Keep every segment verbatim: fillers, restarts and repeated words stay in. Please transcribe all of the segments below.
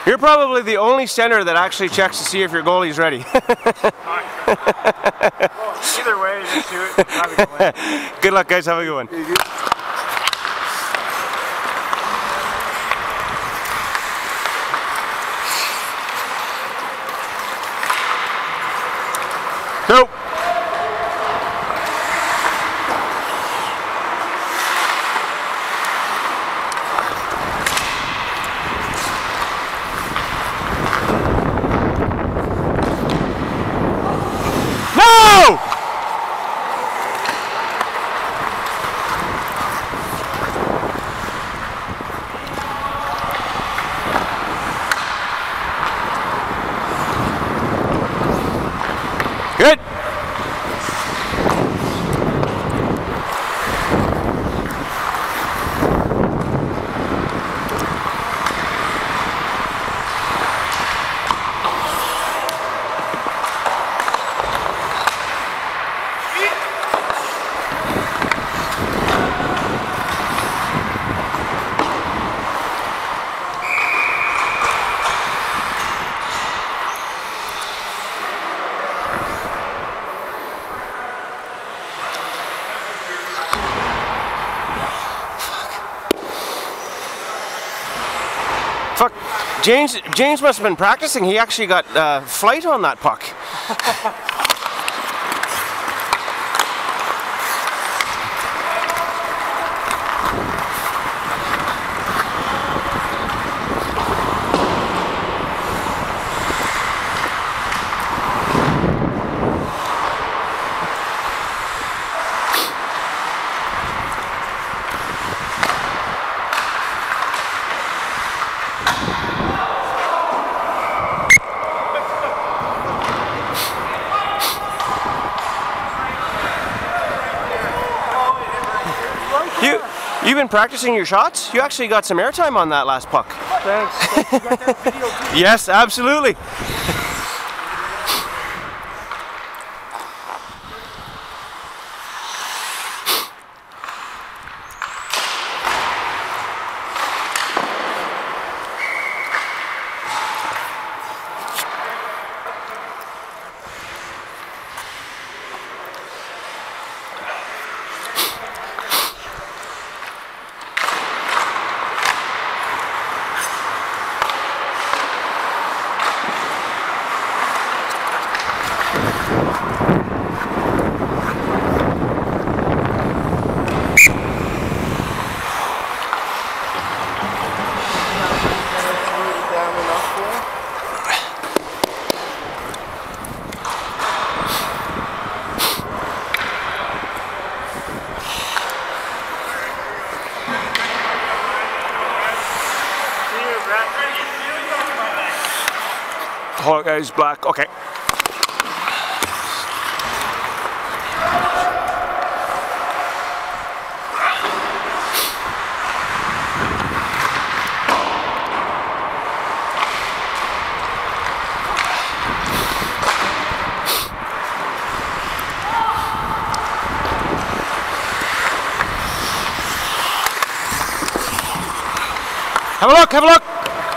You're probably the only center that actually checks to see if your goalie's ready. Either way, just do it. Have a good one. Good luck, guys. Have a good one. Nope. No! Good. Fuck, James, James must have been practicing. He actually got uh, flight on that puck. You, you've been practicing your shots? You actually got some airtime on that last puck. Thanks. You got that video too? Yes, absolutely. Oh, guys, black. Okay. Have a look, have a look.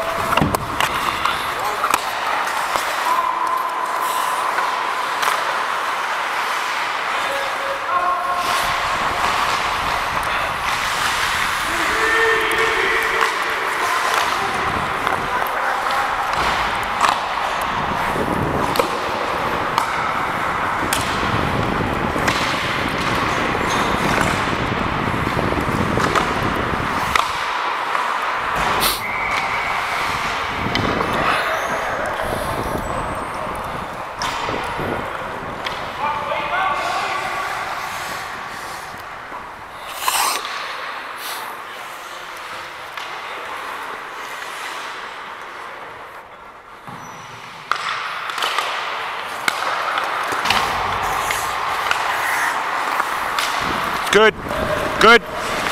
Good, good.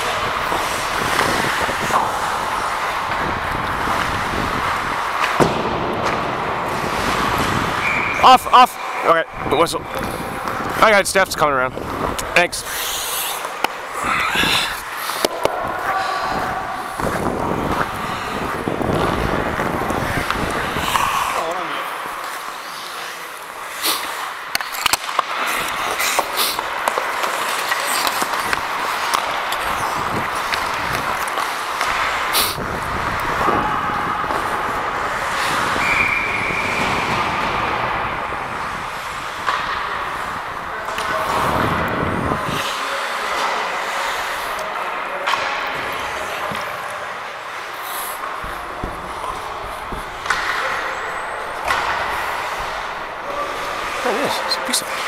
Off, off. Okay, whistle. I got Steph's coming around. Thanks.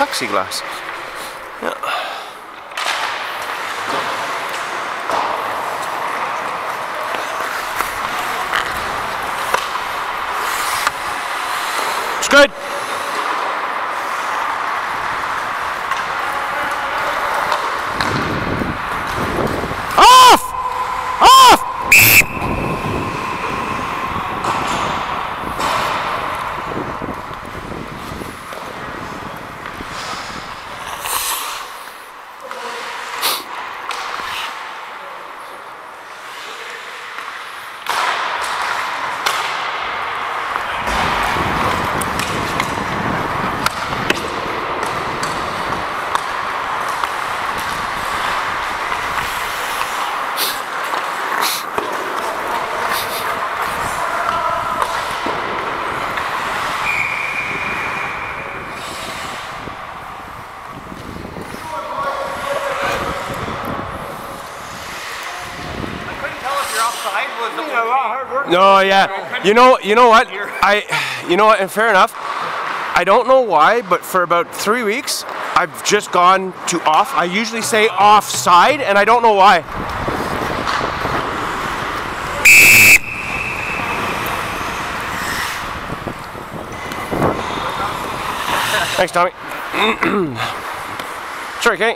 plexiglass. Yeah. It's good. Off! Off! No, yeah. You know, you know what? I, you know what? And fair enough. I don't know why, but for about three weeks, I've just gone to off. I usually say offside, and I don't know why. Thanks, Tommy. Sorry, Kenny.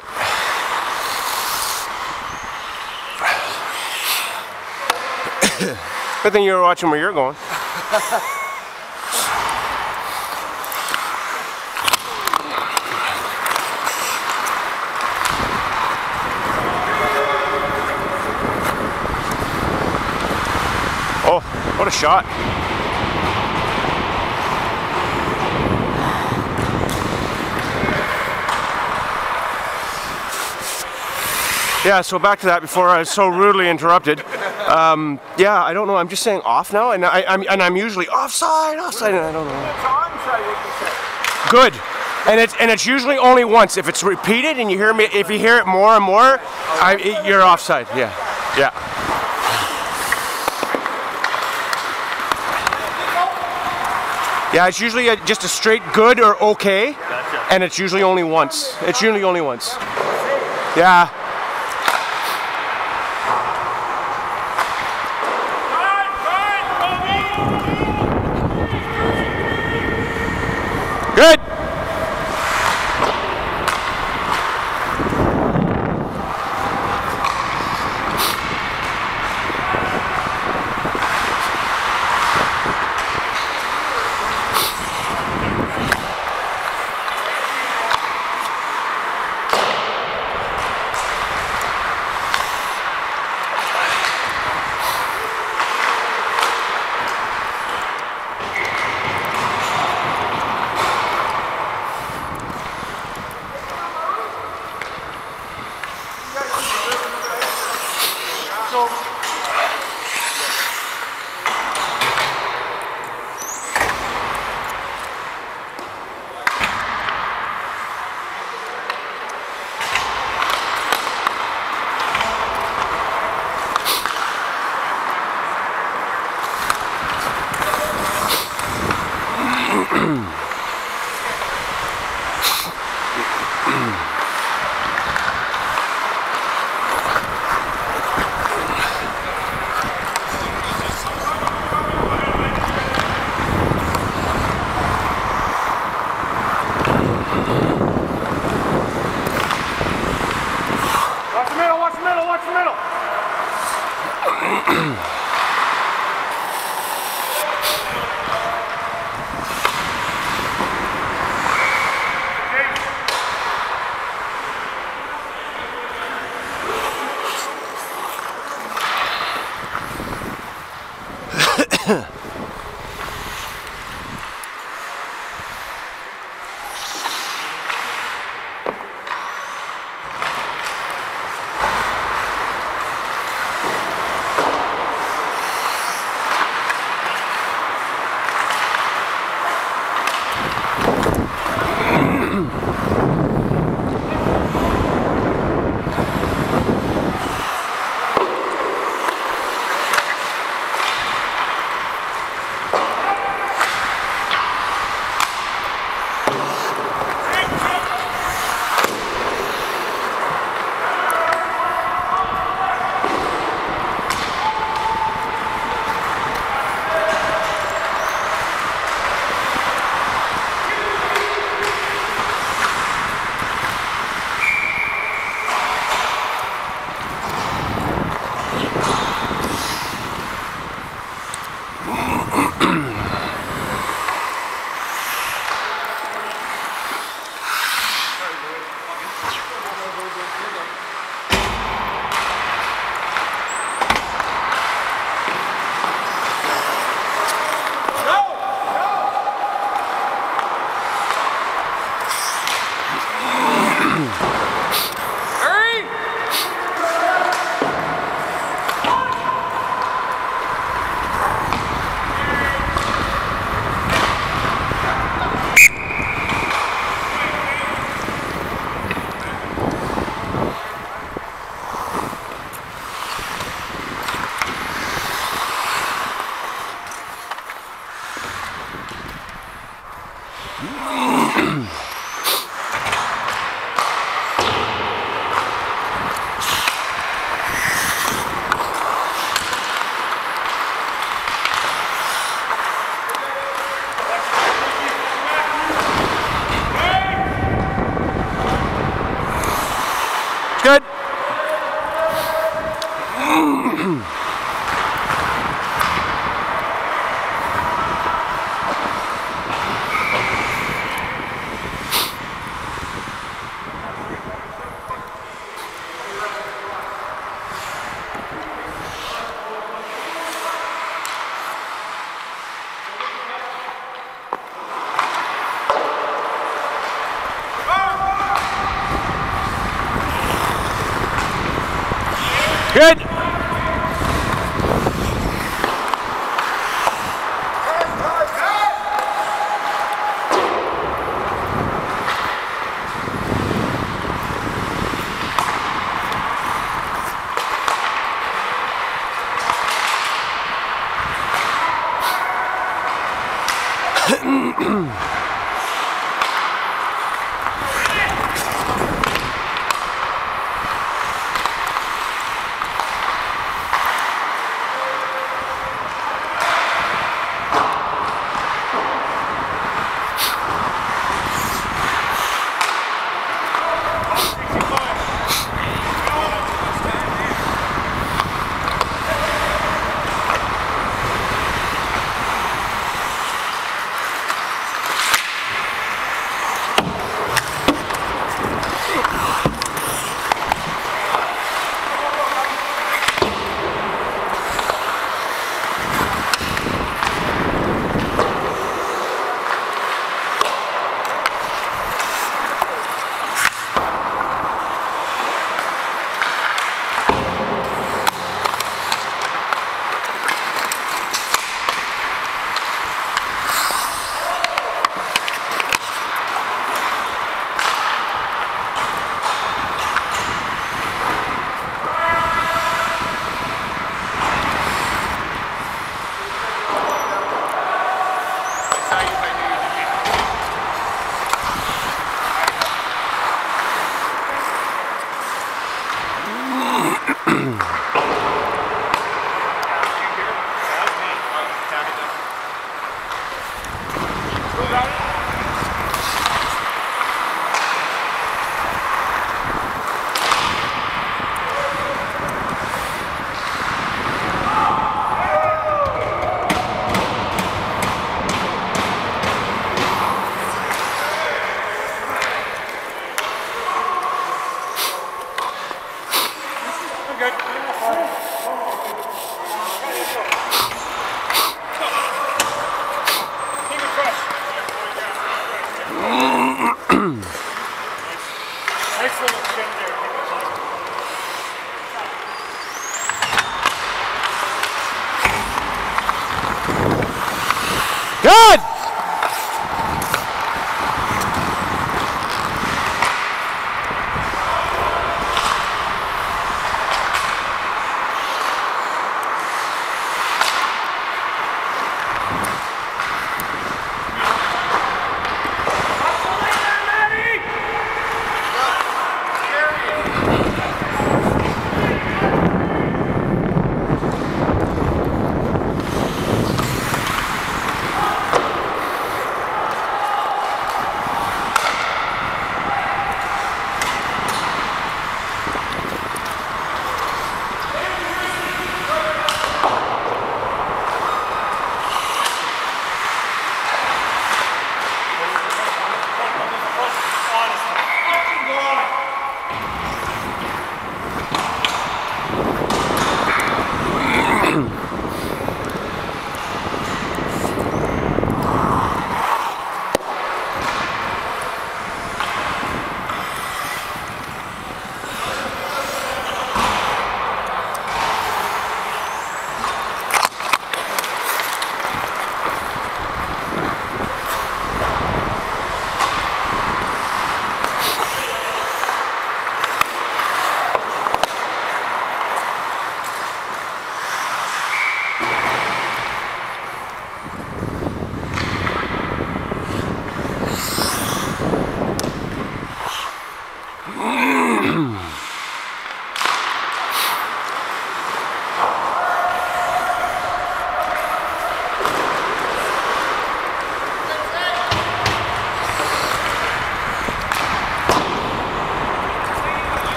Good thing you were watching where you're going. Oh, what a shot. Yeah, so back to that before I was so rudely interrupted. Um, yeah, I don't know. I'm just saying off now, and I, I'm and I'm usually offside, offside, and I don't know. Good, and it's and it's usually only once. If it's repeated and you hear me, if you hear it more and more, I, it, you're offside. Yeah, yeah. Yeah, it's usually a, just a straight good or okay, and it's usually only once. It's usually only once. Yeah. Good. Good. Good!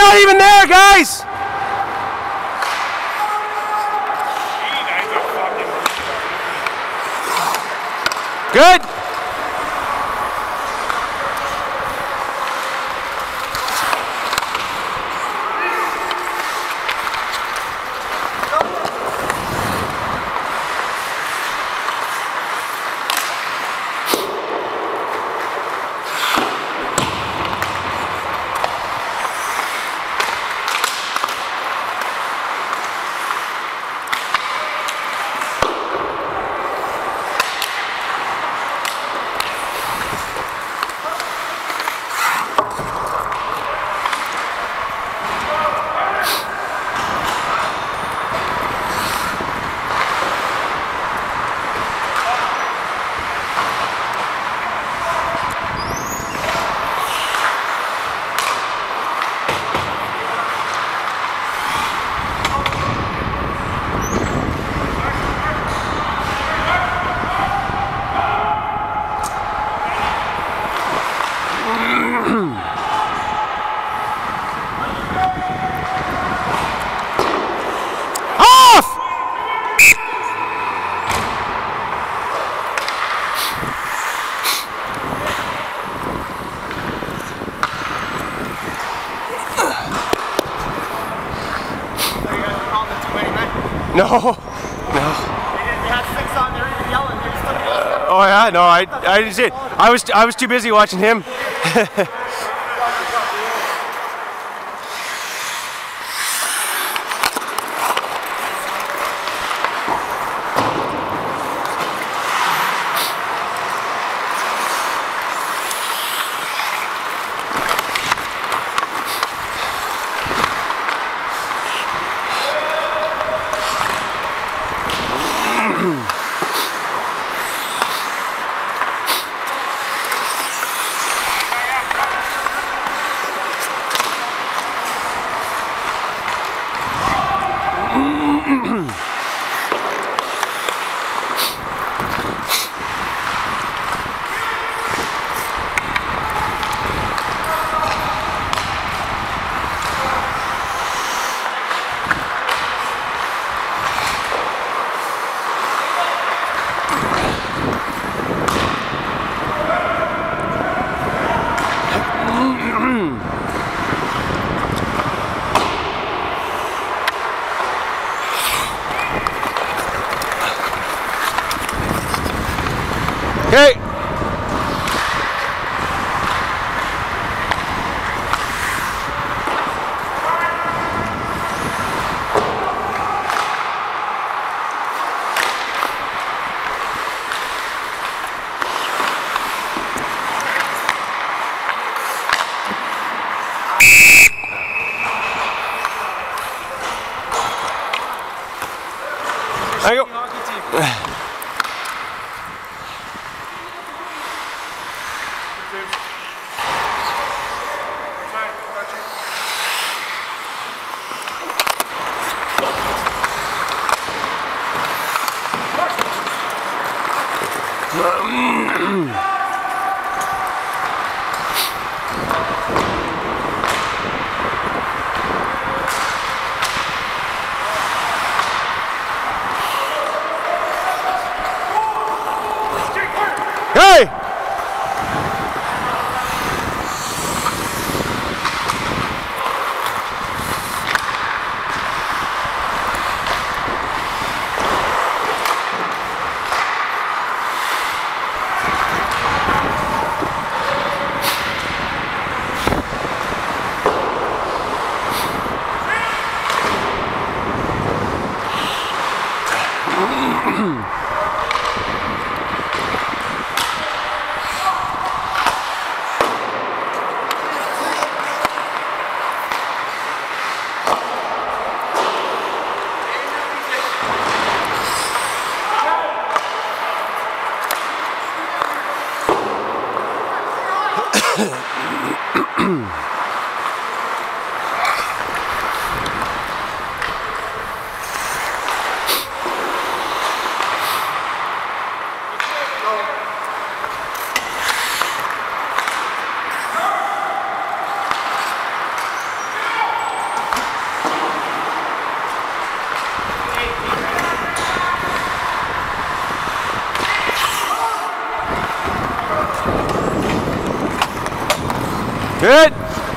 not even there, guys! Good! No, no. They had six on there even yelling. They just uh, oh yeah, no, I, I didn't see it. I was, I was too busy watching him. Okay. There you go. Hey! Hit!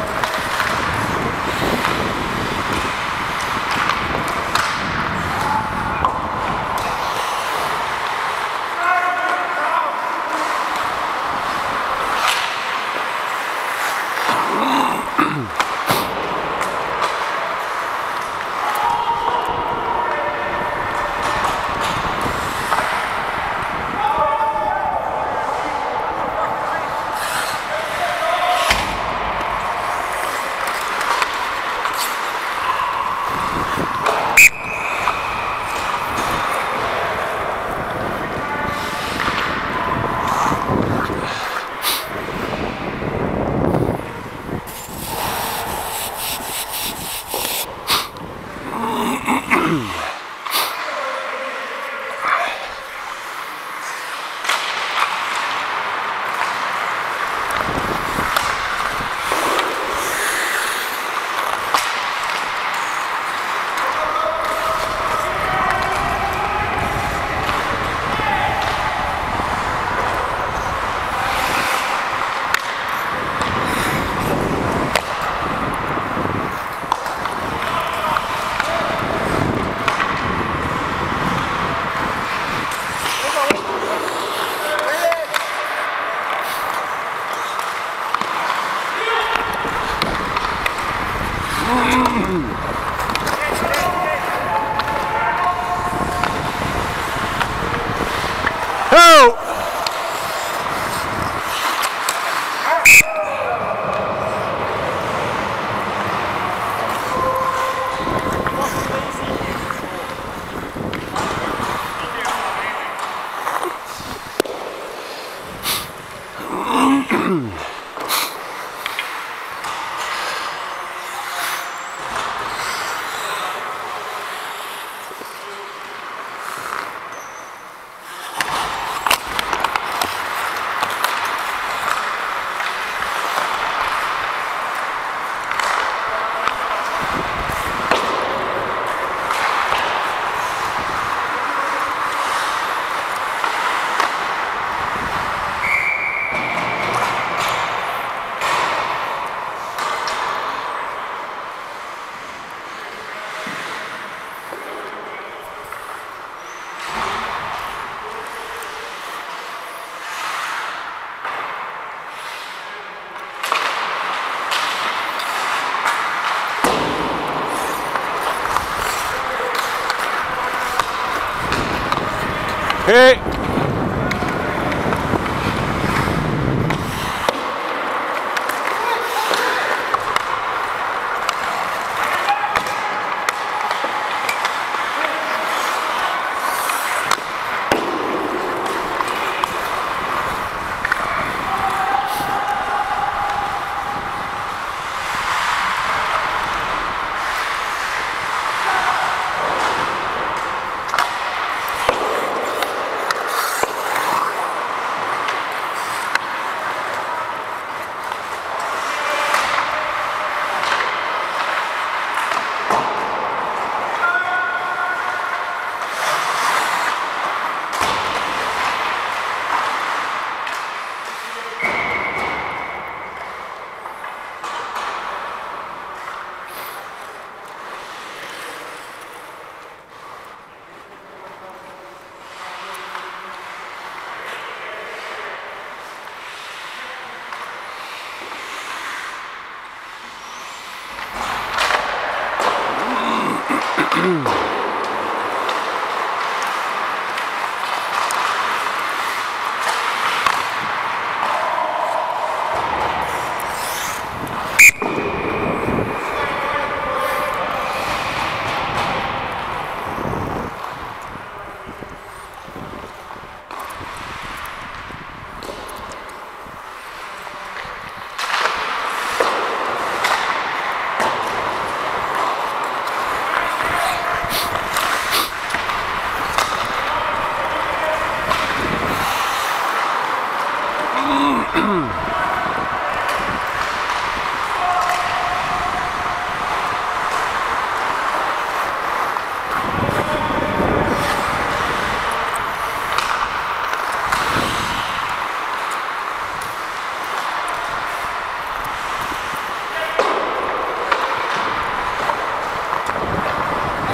Oh! Hey!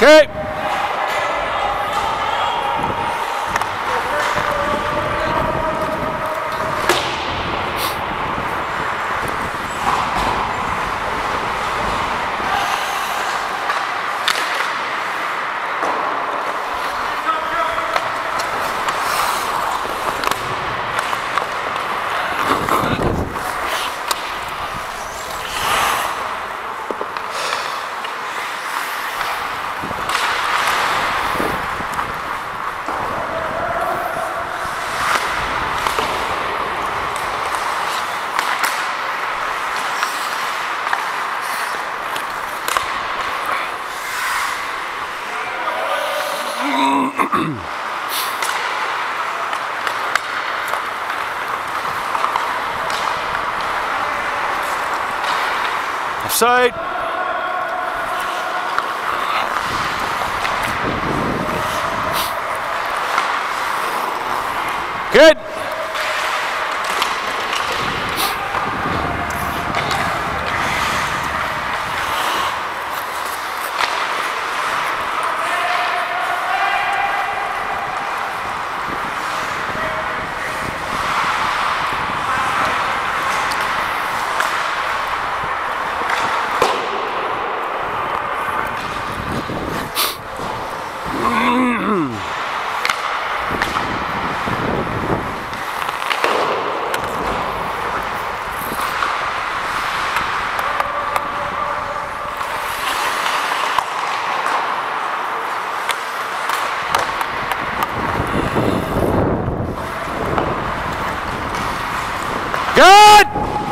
Okay. Offside. Good. Good!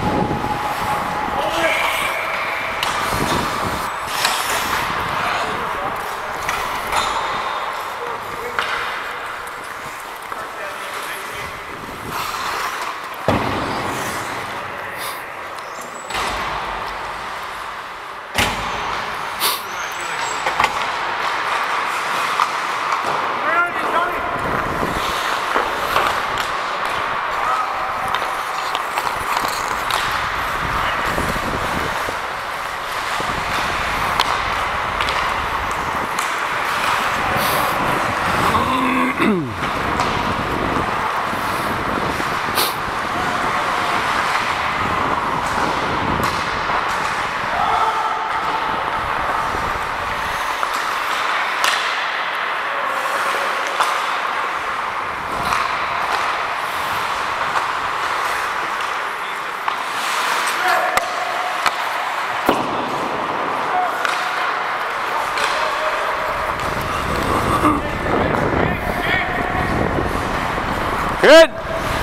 Good.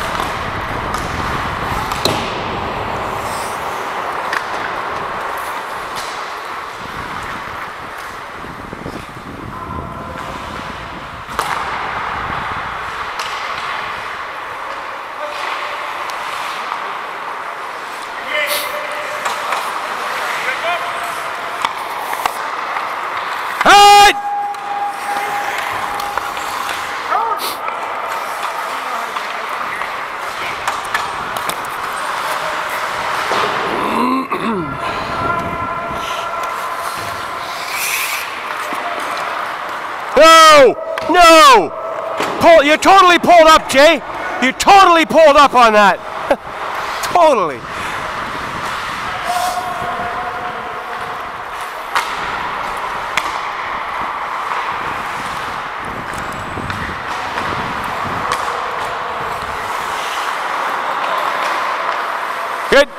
No! No! Pull, you totally pulled up, Jay. You totally pulled up on that. Totally. Good.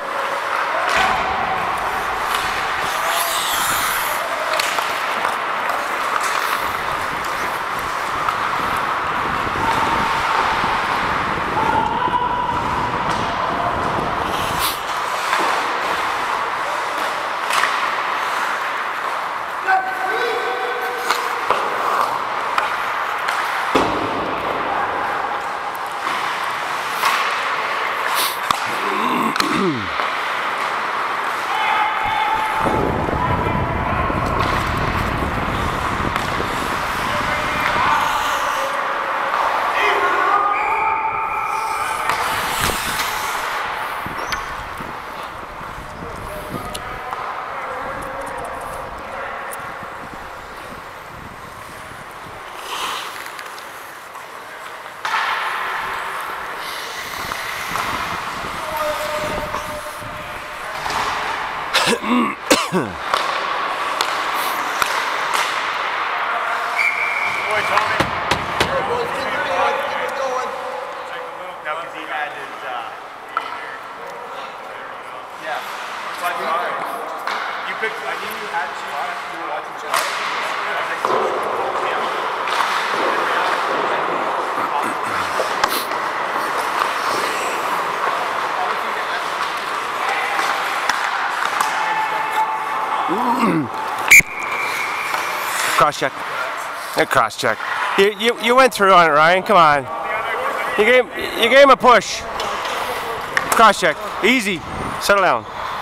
Cross check. Yeah, cross check. You, you you went through on it, Ryan. Come on. You gave you gave him a push. Cross check. Easy. Settle down.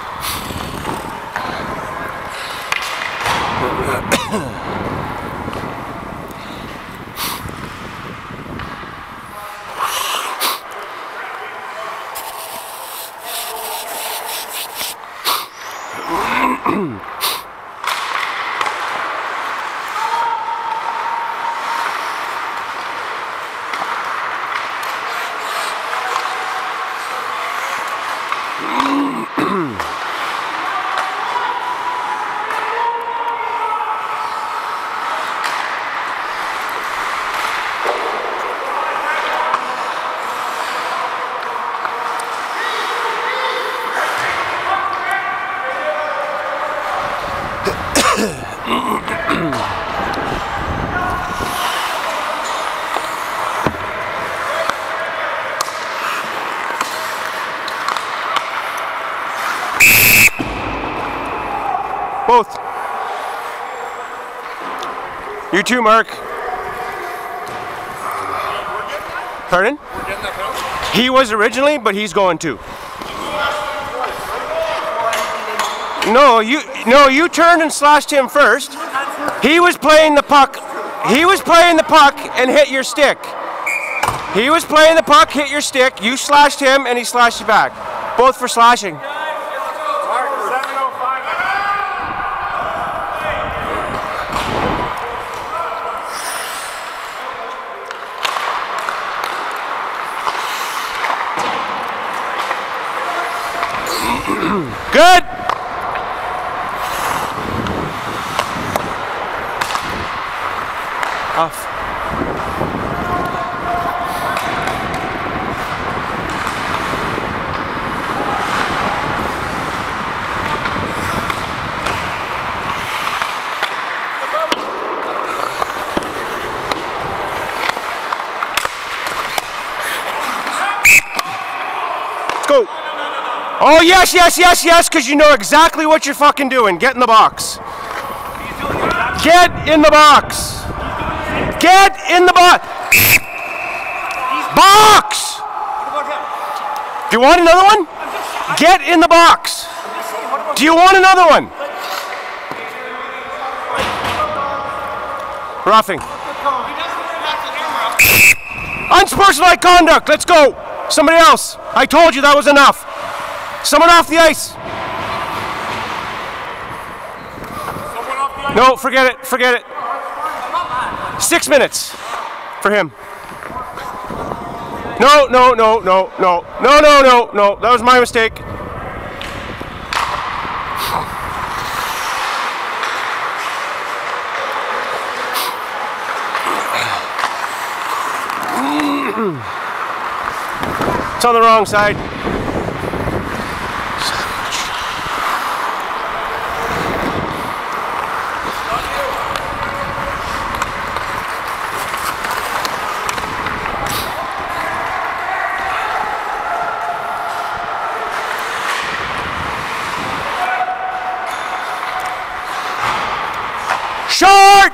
Both. You too, Mark. Pardon? He was originally, but he's going too. No, you no, you turned and slashed him first. He was playing the puck. He was playing the puck and hit your stick. He was playing the puck, hit your stick. You slashed him and he slashed you back. Both for slashing. Good. Off. Let's go. Oh, yes, yes, yes, yes, because you know exactly what you're fucking doing. Get in the box. Get in the box. Get in the box. Box! Do you want another one? Get in the box. Do you want another one? Roughing. Unsportsmanlike conduct. Let's go. Somebody else. I told you that was enough. Someone off the ice. No, forget it, forget it. Six minutes for him. No, no, no, no, no, no, no, no, no. That was my mistake. It's on the wrong side. Short!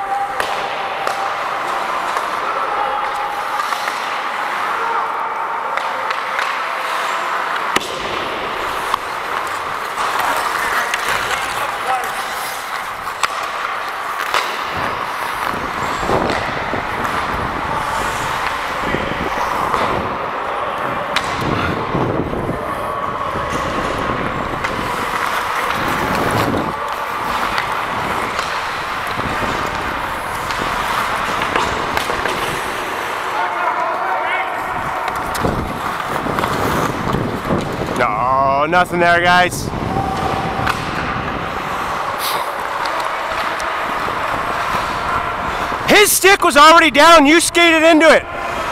No, nothing there, guys. His stick was already down. You skated into it.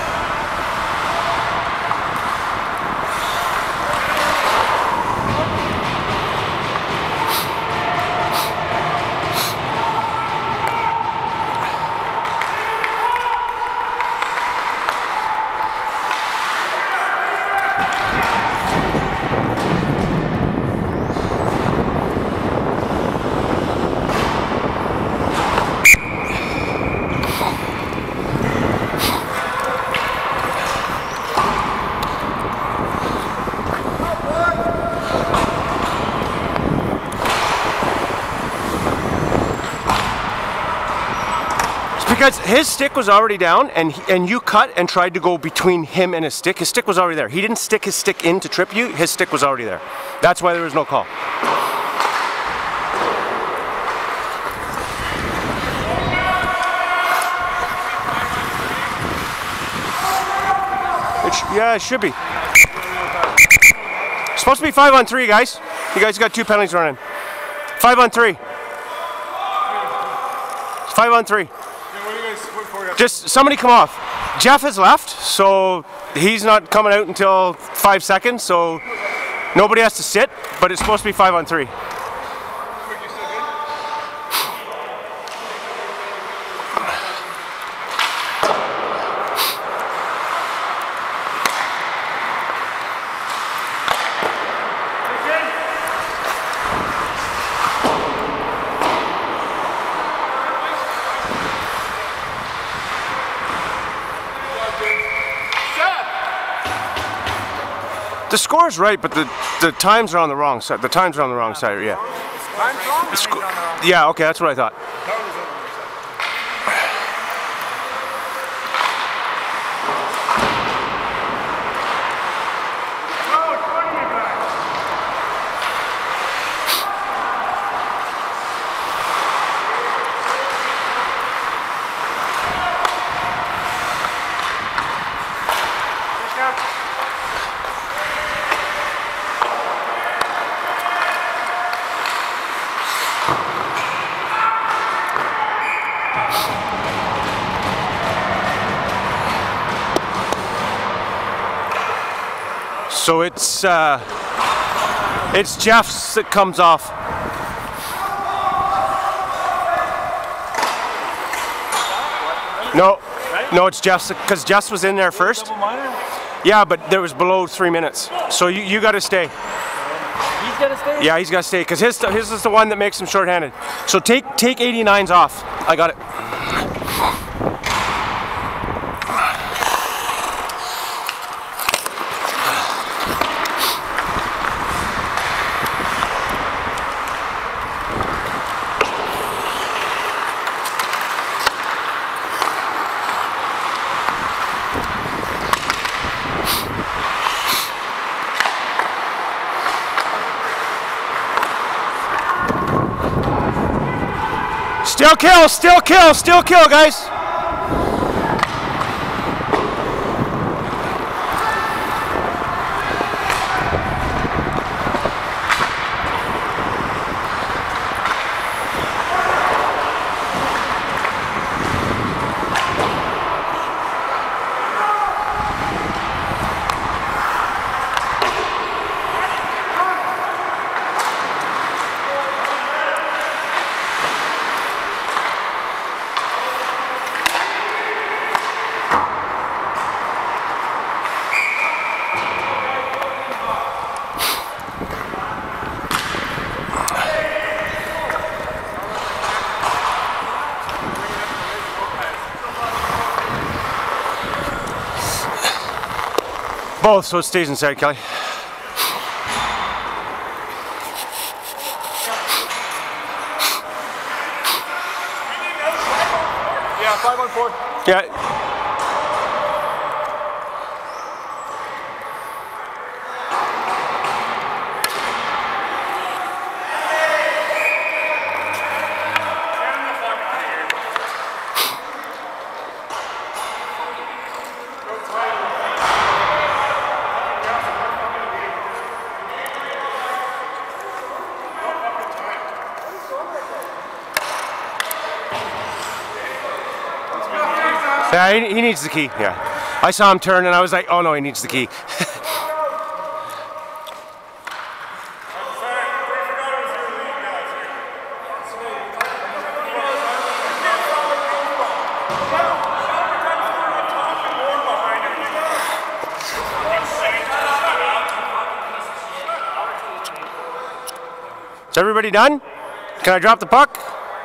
Because his stick was already down, and he, and you cut and tried to go between him and his stick. His stick was already there. He didn't stick his stick in to trip you. His stick was already there. That's why there was no call. It sh yeah, it should be. It's supposed to be five on three, guys. You guys got two penalties running. Five on three. Five on three. Just somebody come off. Jeff has left, so he's not coming out until five seconds, so nobody has to sit, but it's supposed to be five on three. The score's right, but the the times are on the wrong side. The times are on the wrong side. Yeah. Time's wrong? Yeah. Okay, that's what I thought. So it's uh, it's Jeff's that comes off. No, no, it's Jeff's because Jeff's was in there first. Yeah, but there was below three minutes. So you you got to stay. He's got to stay? Yeah, he's got to stay because his his is the one that makes him shorthanded. So take take eighty-nines off. I got it. Still kill, still kill, still kill, guys. Both, so it stays inside, Kelly. Yeah, five on four. Yeah. Yeah, he, he needs the key. Yeah. I saw him turn and I was like, oh no, he needs the key. Is everybody done? Can I drop the puck?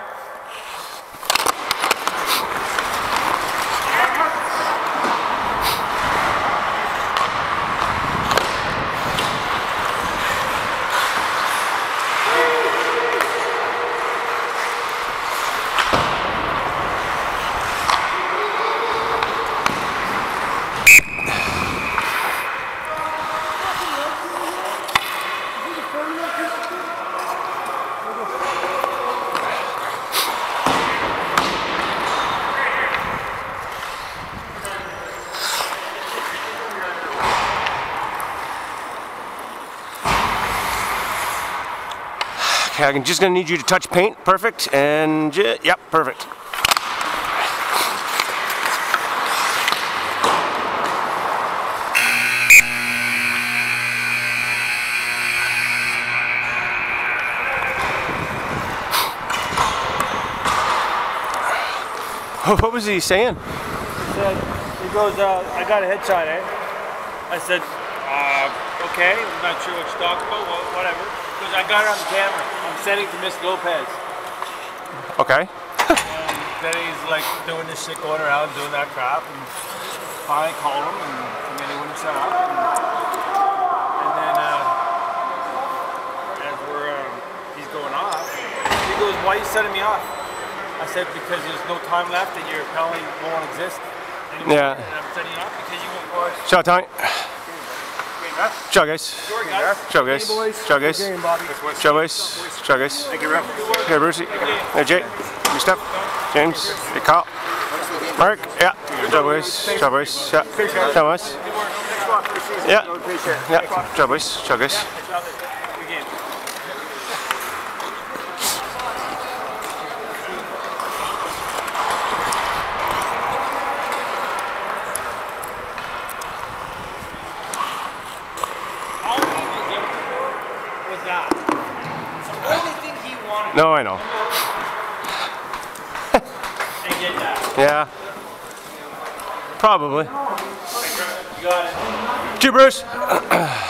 Okay, I'm just gonna need you to touch paint. Perfect. And yep, perfect. What was he saying? He said, he goes, uh, I got a headshot, eh? I said, uh, okay, I'm not sure what you're talking about, well, whatever. He goes, I got it on the camera. I'm sending to Miss Lopez. Okay. And then he's like doing this shit, going around doing that crap, and finally called him, and, and then he wouldn't shut up. And, and then, uh, as we're, um, he's going off, he goes, why are you setting me off? I said, because there's no time left and your penalty won't exist anymore. Yeah. And I'm setting you off because you won't go out. Ciao, Tommy. Ciao, guys. Ciao, guys. Ciao, guys. Ciao, guys. Ciao, guys. Thank you, Ralph. Here, Brucey. Hey, Jay. Your stuff. James. Hey, Carl. Mark. Yeah. Ciao, boys. Ciao, boys. Yeah. Ciao, boys. Yeah. Yeah. Ciao, boys. Ciao, guys. No, I know. Yeah. Probably. You got it. Cheers, Bruce.